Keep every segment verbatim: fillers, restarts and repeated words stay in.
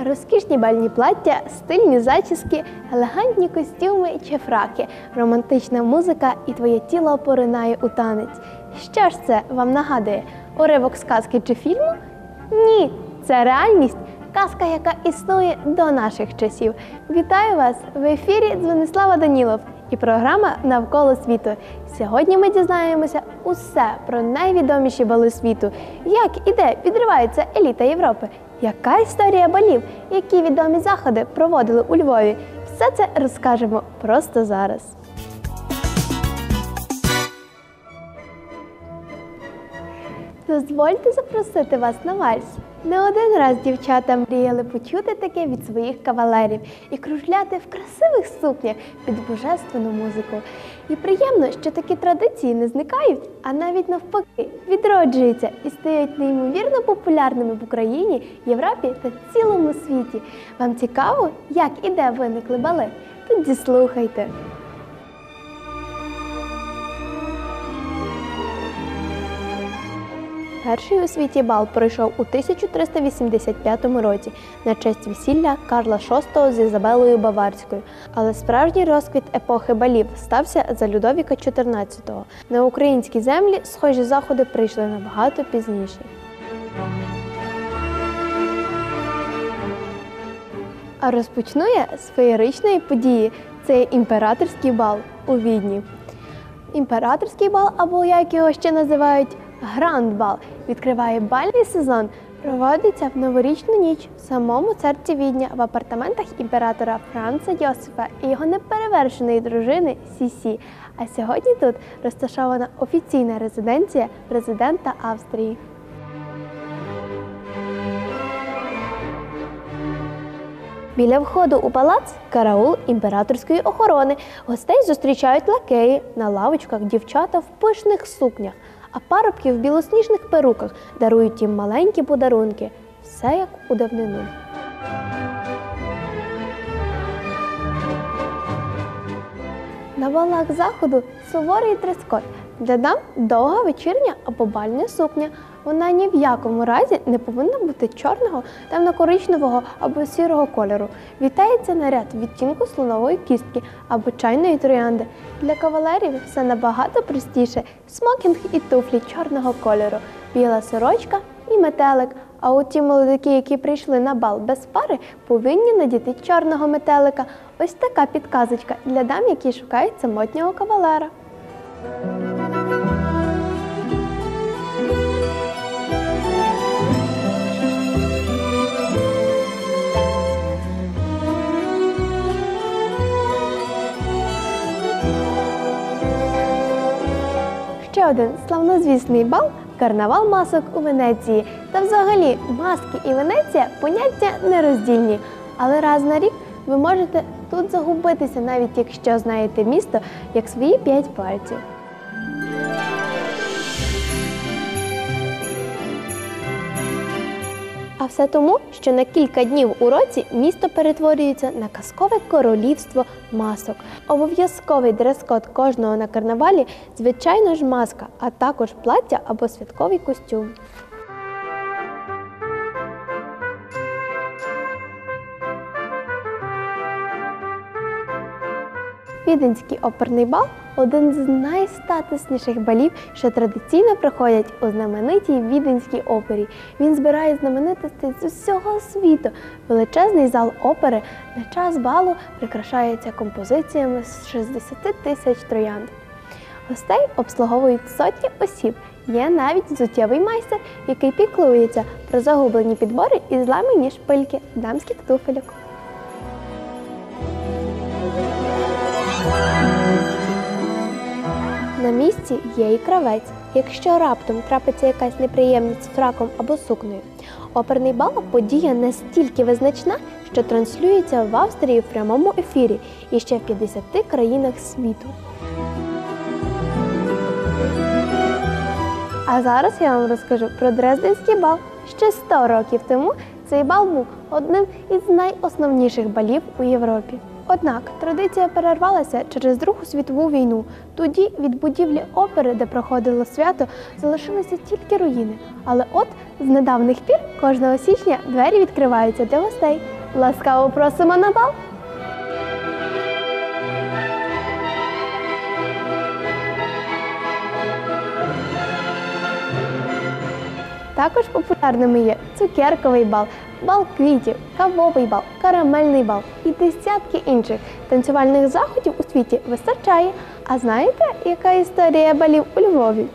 Розкішні бальні плаття, стильні зачіски, елегантні костюми чи фраки, романтична музика і твоє тіло поринає у танець. Що ж це вам нагадує? Уривок сказки чи фільму? Ні, це реальність. Казка, яка існує до наших часів. Вітаю вас! В ефірі Дзвонислава Данілов і програма «Навколо світу». Сьогодні ми дізнаємося усе про найвідоміші бали світу. Як і де підривається еліта Європи? Яка історія балів? Які відомі заходи проводили у Львові? Все це розкажемо просто зараз. Дозвольте запросити вас на вальс. Не один раз дівчата мріяли почути таке від своїх кавалерів і кружляти в красивих сукнях під божественну музику. І приємно, що такі традиції не зникають, а навіть навпаки відроджуються і стають неймовірно популярними в Україні, Європі та цілому світі. Вам цікаво, як і де виникли бали? Тоді слухайте. Перший у світі бал пройшов у тисяча триста вісімдесят п'ятому році на честь весілля Карла шостого з Ізабелою Баварською. Але справжній розквіт епохи балів стався за Людовіка чотирнадцятого. На українські землі схожі заходи прийшли набагато пізніше. А розпочну я з феєричної події – це імператорський бал у Відні. Імператорський бал, або як його ще називають, Гранд-бал, відкриває бальний сезон, проводиться в новорічну ніч в самому серці Відня в апартаментах імператора Франца Йосифа і його неперевершеної дружини Сісі. А сьогодні тут розташована офіційна резиденція президента Австрії. Біля входу у палац – караул імператорської охорони. Гостей зустрічають лакеї, на лавочках дівчата в пишних сукнях, а парубки в білосніжних перуках дарують їм маленькі подарунки. Все як у давнину. На балах заходу суворий дрес-код. Для дам довга вечірня або бальна сукня. Вона ні в якому разі не повинна бути чорного, темно-коричневого або сірого кольору. Вітається наряд відтінку слонової кістки або чайної троянди. Для кавалерів все набагато простіше – смокінг і туфлі чорного кольору, біла сорочка і метелик. А от ті молодики, які прийшли на бал без пари, повинні надіти чорного метелика. Ось така підказочка для дам, які шукають самотнього кавалера. Ще один славнозвісний бал – карнавал масок у Венеції. Та взагалі, маски і Венеція – поняття нероздільні. Але раз на рік ви можете тут загубитися, навіть якщо знаєте місто, як свої п'ять пальців. А все тому, що на кілька днів у році місто перетворюється на казкове королівство масок. Обов'язковий дрес-код кожного на карнавалі – звичайно ж маска, а також плаття або святковий костюм. Віденський оперний бал – один з найстатусніших балів, що традиційно проходять у знаменитій Віденській опері. Він збирає знаменитостей з усього світу. Величезний зал опери на час балу прикрашається композиціями з шістдесят тисяч троянд. Гостей обслуговують сотні осіб. Є навіть взуттєвий майстер, який піклується про загублені підбори і зламані шпильки дамських туфельок. На місці є і кравець, якщо раптом трапиться якась неприємність з фраком або сукнею. Оперний бал – подія настільки визначна, що транслюється в Австрії в прямому ефірі і ще в п'ятдесяти країнах світу. А зараз я вам розкажу про Дрезденський бал. Ще сто років тому цей бал був одним із найосновніших балів у Європі. Однак традиція перервалася через Другу світову війну. Тоді від будівлі опери, де проходило свято, залишилися тільки руїни. Але от з недавніх пір кожного січня двері відкриваються для гостей. Ласкаво просимо на бал! Також популярними є цукерковий бал, бал квітів, кавовий бал, карамельний бал і десятки інших. Танцювальних заходів у світі вистачає. А знаєте, яка історія балів у Львові?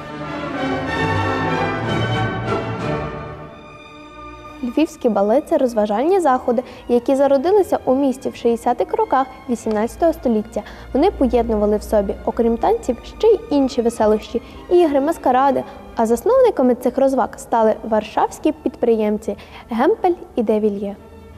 Львівські бали – це розважальні заходи, які зародилися у місті в шістдесятих роках вісімнадцятого століття. Вони поєднували в собі, окрім танців, ще й інші веселощі – ігри, маскаради. А засновниками цих розваг стали варшавські підприємці Гемпель і де Вільє.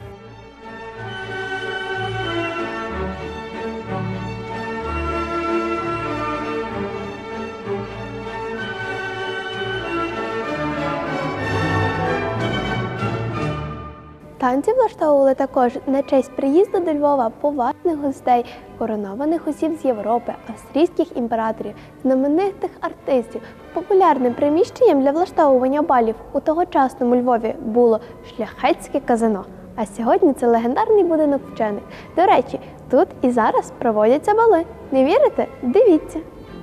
Танці влаштовували також на честь приїзду до Львова поважних гостей, коронованих осіб з Європи, австрійських імператорів, знаменитих артистів. Популярним приміщенням для влаштовування балів у тогочасному Львові було шляхетське казино. А сьогодні це легендарний будинок вчених. До речі, тут і зараз проводяться бали. Не вірите? Дивіться!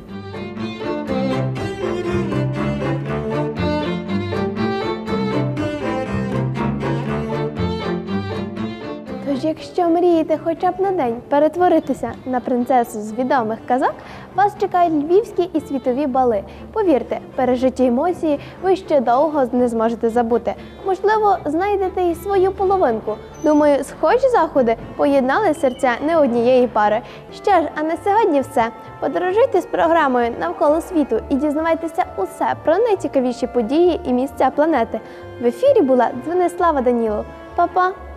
Тож, якщо мрієте хоча б на день перетворитися на принцесу з відомих казок, вас чекають львівські і світові бали. Повірте, пережиті емоції ви ще довго не зможете забути. Можливо, знайдете і свою половинку. Думаю, схожі заходи поєднали серця не однієї пари. Що ж, а на сьогодні все. Подорожуйте з програмою «Навколо світу» і дізнавайтеся усе про найцікавіші події і місця планети. В ефірі була Дзвенислава Данілов. Па-па!